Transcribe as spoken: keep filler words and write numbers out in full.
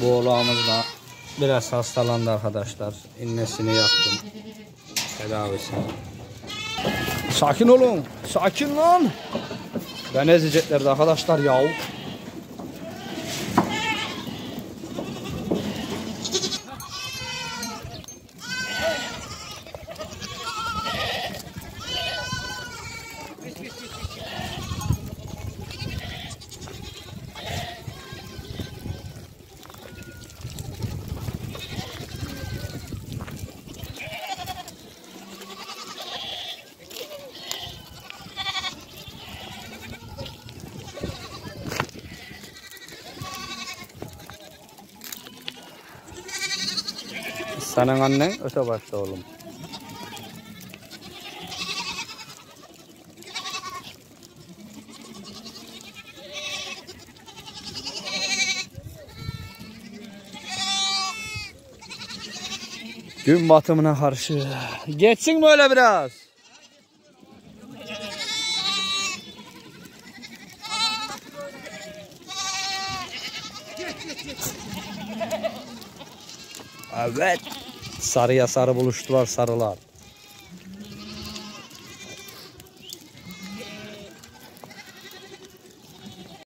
oğlağımız da biraz hastalandı arkadaşlar. İnnesini yaptım. Tedavisini. Sakin olun. Sakin lan. Ben ezeceklerdi arkadaşlar ya. Senin annen öte başta oğlum. Gün batımına karşı. Geçsin böyle biraz. Evet. Sarıya sarı buluştular sarılar.